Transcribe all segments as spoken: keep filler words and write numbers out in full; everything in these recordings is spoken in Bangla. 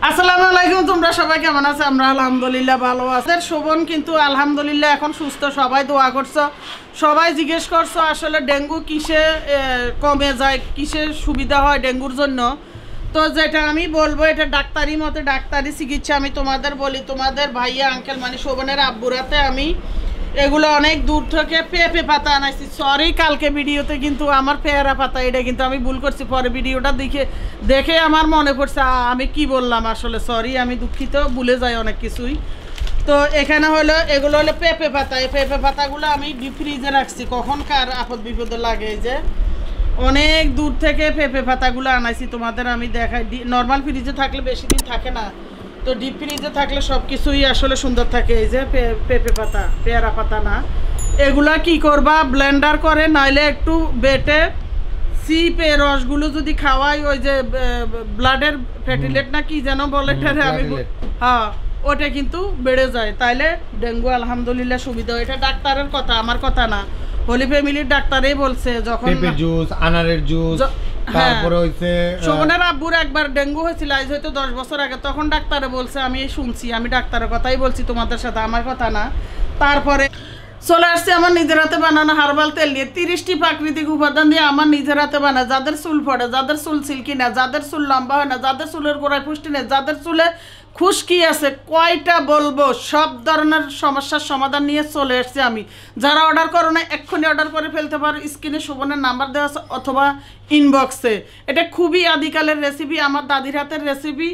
আসসালামু আলাইকুম, তোমরা সবাই কেমন আছো? আমরা আলহামদুলিল্লাহ ভালো আছি। শোভন কিন্তু আলহামদুলিল্লাহ এখন সুস্থ। সবাই দোয়া করছো, সবাই জিজ্ঞেস করছো আসলে ডেঙ্গু কিসে কমে যায়, কিসে সুবিধা হয় ডেঙ্গুর জন্য। তো যেটা আমি বলবো এটা ডাক্তারি মতে ডাক্তারি চিকিৎসা আমি তোমাদের বলি। তোমাদের ভাইয়া আঙ্কেল মানে শোভনের আব্বুরাতে আমি এগুলো অনেক দূর থেকে পেঁপে পাতা আনাইছি। সরি কালকে ভিডিওতে কিন্তু আমার পেয়ারা পাতা, এটা কিন্তু আমি ভুল করছি। পরে ভিডিওটা দেখে দেখে আমার মনে পড়ছে আমি কি বললাম আসলে। সরি, আমি দুঃখিত, ভুলে যাই অনেক কিছুই। তো এখানে হলো এগুলো হলো পেঁপে পাতা। এই পেঁপে পাতাগুলো আমি ডিপ ফ্রিজে রাখছি, কখন কার আপদ বিপদে লাগে। যে অনেক দূর থেকে পেঁপে পাতাগুলো আনাইছি তোমাদের আমি দেখাই। নর্মাল ফ্রিজে থাকলে বেশি দিন থাকে না, তো ডিপ ফ্রিজে থাকলে সব কিছুই আসলে সুন্দর থাকে। এই যে পেঁপে পাতা, পেয়ারা পাতা না, এগুলা কি করবা ব্লেন্ডার করে, নইলে একটু বেটে সিপে রসগুলো যদি খাওয়াই, ওই যে ব্লাডের ফ্যাটিলেট না কি যেন বলে আমি, হ্যাঁ ওটা কিন্তু বেড়ে যায়। তাইলে ডেঙ্গু আলহামদুলিল্লাহ সুবিধা। এটা ডাক্তারের কথা, আমার কথা না। হোলি ফ্যামিলির ডাক্তারই বলছে। যখন পেঁপে জুস, আনারের জুস, তারপরে হইছে শোভনের আব্বুর একবার ডেঙ্গু হয়েছিল আজ হয়তো দশ বছর আগে, তখন ডাক্তারে বলছে, আমি শুনছি, আমি ডাক্তারের কথাই বলছি তোমাদের সাথে, আমার কথা না। তারপরে চলে আসছে আমার নিজের হাতে বানানো হার্বাল তেল দিয়ে, তিরিশটি প্রাকৃতিক উপাদান দিয়ে আমার নিজের হাতে বানায়। যাদের চুল পড়ে, যাদের চুল সিল্কি না, যাদের চুল লম্বা হয় না, যাদের চুলের গোড়ায় পুষ্টি নেই, যাদের চুলে খুশকি আছে, কয়টা বলবো, সব ধরনের সমস্যার সমাধান নিয়ে চলে এসছি আমি। যারা অর্ডার করো না এক্ষুনি অর্ডার করে ফেলতে পারো, স্ক্রিনে শোভনের নাম্বার দেওয়া আছে অথবা ইনবক্সে। এটা খুবই আদিকালের রেসিপি, আমার দাদির হাতের রেসিপি।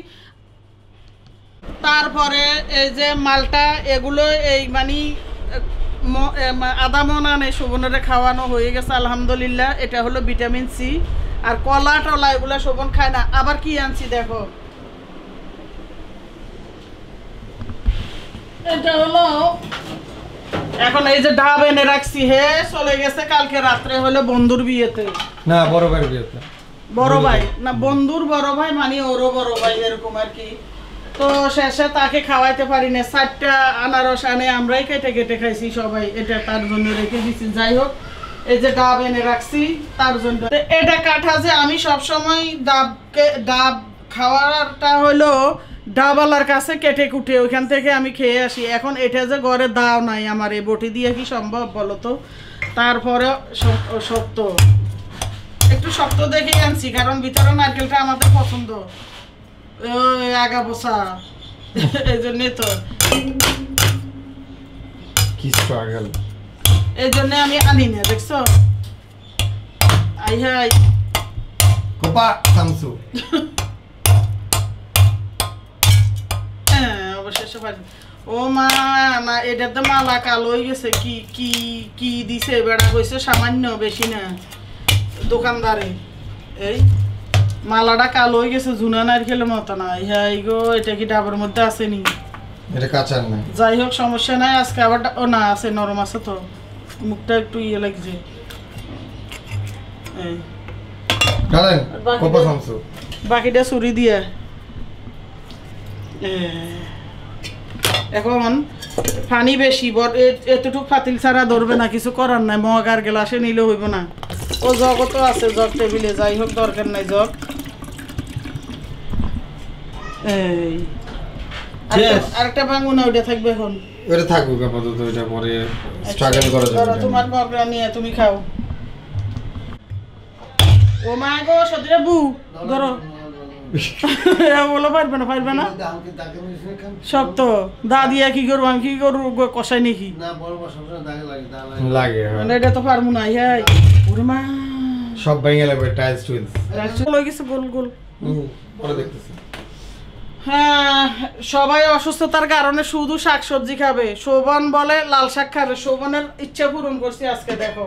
তারপরে এই যে মালটা, এগুলো এই মানে আধা মন আনে শোভনের খাওয়ানো হয়ে গেছে আলহামদুলিল্লাহ। এটা হলো ভিটামিন সি। আর কলা টলা এগুলো শোভন খায় না। আবার কি আনছি দেখো, এটা হলো এখন এই যে ডাব এনে রাখছি। হে চলে গেছে কালকে রাত্রে হলো বন্ধুর বিয়েতে, না বড় ভাই বিয়েতে, বড় ভাই না বন্ধুর বড় ভাই মানে ওরও বড় ভাই এরকম আর কি। তো শেষে তাকে খাওয়াইতে পারি না, চারটা আনারস আনে আমরাই কেটে কেটে খাইছি সবাই, এটা তার জন্য রেখে দিচ্ছি। যাই হোক এই যে ডাব এনে রাখছি তার জন্য। এটা কাঠা যে আমি সবসময় ডাবকে ডাব খাওয়ারটা হলো ডাবালার কাছে কেটে কুটে ওইখান থেকে আমি খেয়ে আসি। এখন এটা যে ঘরে দাও নাই আমার, এই বটি দিয়ে কি সম্ভব বলো তো? তারপরে শক্ত, একটু শক্ত দেখেই আনছি কারণ ভিতরে নারকেলটা আমাদের পছন্দ, আগা বসা, এই জন্যে তো কি স্ট্রাগল, এই জন্য আমি আনি না। দেখছো আই হাই কোপা সামসু ও মা না, এটা তো মালা কালো হয়ে গেছে। কি কি কি দিছে বেড়া কইছে সামান্য, বেশি না দোকানদারে। এই মালাটা কালো হয়ে গেছে, ঝুনা নারকেলের মতো না। হ্যাঁ গো, এটা কি ডাবের মধ্যে আছে নি? এটা কাঁচা না। যাই হোক সমস্যা নাই, আজকে আবার ও না আছে, নরম আছে তো, মুখটা একটু ইয়ে লাগছে। এই বাকিটা ছুরি দিয়ে এখন পানি বেশি, এতটুক পাতিল ছাড়া ধরবে না, কিছু করার নাই। মগ আর গ্লাসে নিলে হইব না। ও জগও তো আছে, জগ টেবিলে, যাই হোক দরকার নাই জগ। এই আরেকটা ভাঙবো না, ওইটা থাকবে এখন, ওইটা থাকবে আপাতত, ওইটা পরে স্ট্রাগল করা যাবে। তোমার মগরা নিয়ে তুমি খাও। ও মা গো সদরে বু ধরো, বলো পারবে না, পারবে না, শক্ত দা দিয়া কি করবো আমি, কি করবো কষাই নাকি লাগে, এটা তো পারবো না। ওরে মা সব ভেঙে লাগবে, টাইলস টুইলস হয়ে গেছে গোল গোল। পরে দেখতেছি। হ্যাঁ সবাই অসুস্থতার কারণে শুধু শাকসবজি খাবে, শোভন বলে লাল শাক খাবে। শোভনের ইচ্ছা পূরণ করছি আজকে। দেখো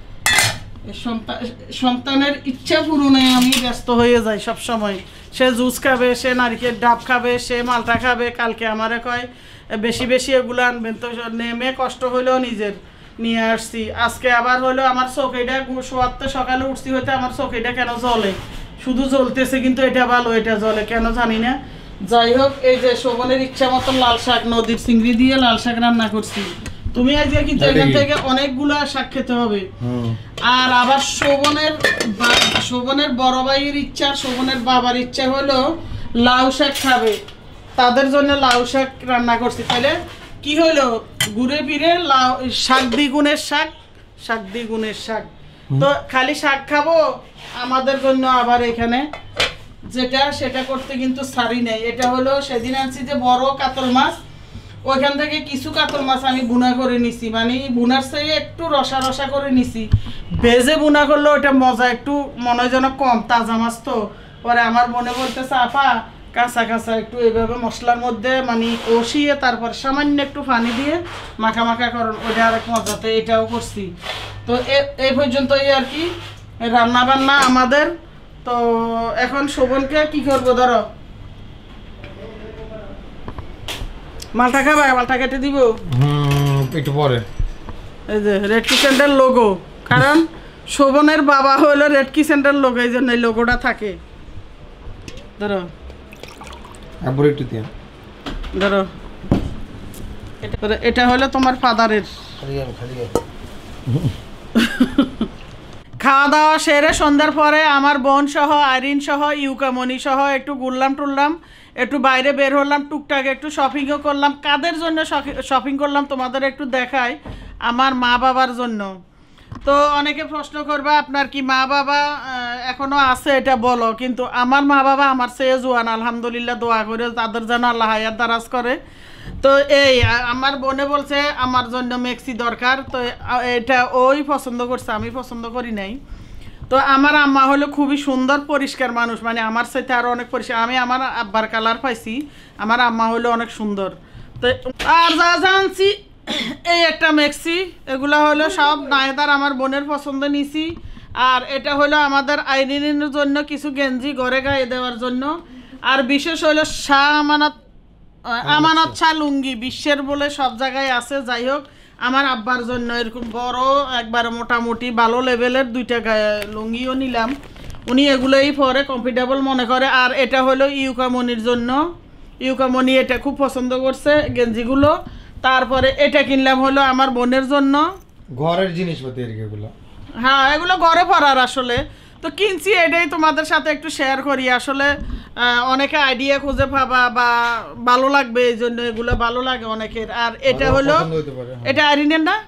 সন্তানের ইচ্ছা পূরণে আমি ব্যস্ত হয়ে যাই সব সময়। সে জুস খাবে, সে নারকেল ডাব খাবে, সে মালটা খাবে। কালকে আমারে কয় বেশি বেশি এগুলো আনবেন, তো নেমে কষ্ট হইলেও নিজের নিয়ে আসছি। আজকে আবার হলো আমার চোখেটা শোয়াতে সকালে উঠছি হইতে আমার চোখেটা কেন জ্বলে, শুধু জ্বলতেছে কিন্তু এটা ভালো, এটা জ্বলে কেন জানি না। যাই হোক এই যে শোভনের ইচ্ছা মতন লাল শাক, নদীর চিংড়ি দিয়ে লাল শাক রান্না করছি। তুমি আজকে কিন্তু এখান থেকে অনেকগুলো শাক খেতে হবে। আর আবার শোভনের শোভনের বড় ভাইয়ের ইচ্ছা, শোভনের বাবার ইচ্ছা হলো লাউ শাক খাবে, তাদের জন্য লাউ শাক রান্না করছি। তাহলে কি হলো, ঘুরে ফিরে লাউ শাক দ্বিগুণের শাক, শাক দ্বিগুণের শাক। তো খালি শাক খাবো, আমাদের জন্য আবার এখানে যেটা সেটা করতে কিন্তু সারি নাই। এটা হলো সেদিন আনছি যে বড় কাতল মাছ, ওইখান থেকে কিছু কাতল মাছ আমি বুনা করে নিছি, মানে বুনার চেয়ে একটু রসা রসা করে নিছি। ভেজে বুনা করলে ওটা মজা একটু মনে হয় যেন কম, তাজা মাছ তো। পরে আমার মনে বলতেছে আপা কাঁচা কাঁচা একটু এইভাবে মশলার মধ্যে মানে কষিয়ে তারপর সামান্য একটু পানি দিয়ে মাখা মাখা করুন, ওইটা আরেক মজাতে। এটাও করছি। তো এই পর্যন্তই আর কি রান্না বান্না আমাদের। তো এখন শোভনকে কি করবো, ধরো মালটা খাবা, মালটা কেটে দিব একটু পরে। এই যে রেড কিচেনের লোগো, কারণ শোভনের বাবা হলো রেড কিচেনের লোগো, এই জন্য এই লোগোটা থাকে। ধরো একটু দিয়ে ধরো, এটা হলো তোমার ফাদারের। খাওয়া দাওয়া সেরে সন্ধ্যার পরে আমার বোন সহ আইরিন সহ ইউকামণি সহ একটু ঘুরলাম টুরলাম, একটু বাইরে বের হলাম, টুকটাক একটু শপিংও করলাম। কাদের জন্য শপিং করলাম তোমাদের একটু দেখাই, আমার মা বাবার জন্য। তো অনেকে প্রশ্ন করবে আপনার কি মা বাবা এখনো আছে, এটা বলো। কিন্তু আমার মা বাবা আমার চেয়ে জোয়ান, আলহামদুলিল্লাহ। দোয়া করে তাদের যেন আল্লাহ হায়াত দারাজ করে। তো এই আমার বোনে বলছে আমার জন্য মেক্সি দরকার, তো এটা ওই পছন্দ করছে, আমি পছন্দ করি নাই। তো আমার আম্মা হলো খুবই সুন্দর পরিষ্কার মানুষ, মানে আমার সাথে আরও অনেক পরিষ্কার। আমি আমার আব্বার কালার পাইছি, আমার আম্মা হলো অনেক সুন্দর। তো আর যা জানছি এই একটা মেক্সি, এগুলো হলো সব নায়দার আমার বোনের পছন্দ নিছি। আর এটা হলো আমাদের আইরিনের জন্য কিছু গেঞ্জি ঘরে গায়ে দেওয়ার জন্য। আর বিশেষ হলো শাহ আমানত আমানত শাহ লুঙ্গি, বিশ্বের বলে সব জায়গায় আছে। যাই হোক, আমার আব্বার জন্য এরকম বড় একবার মোটামুটি ভালো লেভেলের দুইটা গায়ে লুঙ্গিও নিলাম, উনি এগুলোই পরে কমফর্টেবল মনে করে। আর এটা হলো ইউকামনির জন্য, ইউকামনি এটা খুব পছন্দ করছে গেঞ্জিগুলো। তারপরে এটা কিনলাম হলো আমার বোনের জন্য ঘরের জিনিসপত্র এগুলো। হ্যাঁ, এগুলো ঘরে পরার আসলে তো কিনছি, এটাই তোমাদের সাথে একটু শেয়ার করি। আসলে অনেকে আইডিয়া খুঁজে পাবা বা ভালো লাগবে, এই জন্য এগুলো ভালো লাগে অনেকের। আর এটা হলো এটা আইরিনের না?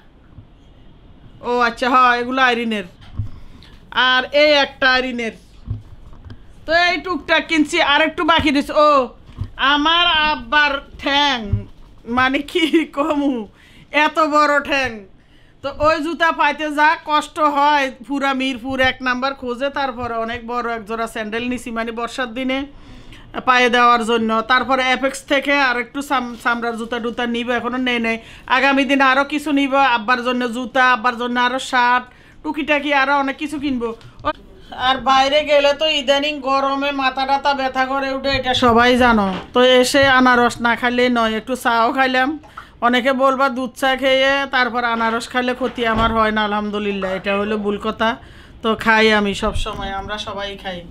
ও আচ্ছা, হ্যাঁ এগুলো আইরিনের। আর এই একটা আইরিনের। তো এই টুকটাক কিনছি, আর একটু বাকি দিচ্ছে। ও আমার আব্বার ঠ্যাং, মানে কি কমু, এত বড় ঠ্যাং। তো ওই জুতা পাইতে যা কষ্ট হয়, পুরা মিরপুর এক নাম্বার খোঁজে। তারপরে অনেক বড় এক জোড়া স্যান্ডেল নিছি, মানে বর্ষার দিনে পায়ে দেওয়ার জন্য। তারপরে অ্যাপেক্স থেকে আর একটু চামড়ার জুতা টুতা নিব, এখনো নেই নেই। আগামী দিনে আরও কিছু নিব, আব্বার জন্য জুতা, আব্বার জন্য আরও শার্ট, টুকিটাকি আরও অনেক কিছু কিনবো। আর বাইরে গেলে তো ইদানিং গরমে মাথা টাথা ব্যথা করে উঠে, এটা সবাই জানো। তো এসে আনারস না খাইলে নয়, একটু চাও খাইলাম। অনেকে বলবা দুধ চা খেয়ে তারপর আনারস খাইলে ক্ষতি, আমার হয় না আলহামদুলিল্লাহ, এটা হলো ভুল কথা। তো খাই আমি সব সময়, আমরা সবাই খাই।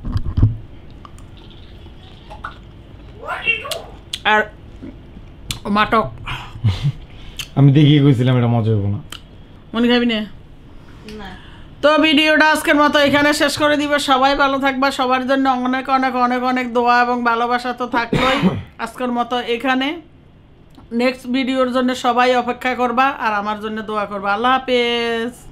আর মাটক আমি দেখিয়ে গেছিলাম, এটা মজা হবো না, মনে খাবি না। তো ভিডিওটা আজকের মতো এখানে শেষ করে দিব। সবাই ভালো থাকবা, সবার জন্য অনেক অনেক অনেক অনেক দোয়া এবং ভালোবাসা তো থাকলোই। আজকের মতো এখানে, নেক্সট ভিডিওর জন্য সবাই অপেক্ষা করবা আর আমার জন্য দোয়া করবা। আল্লাহ হাফেজ।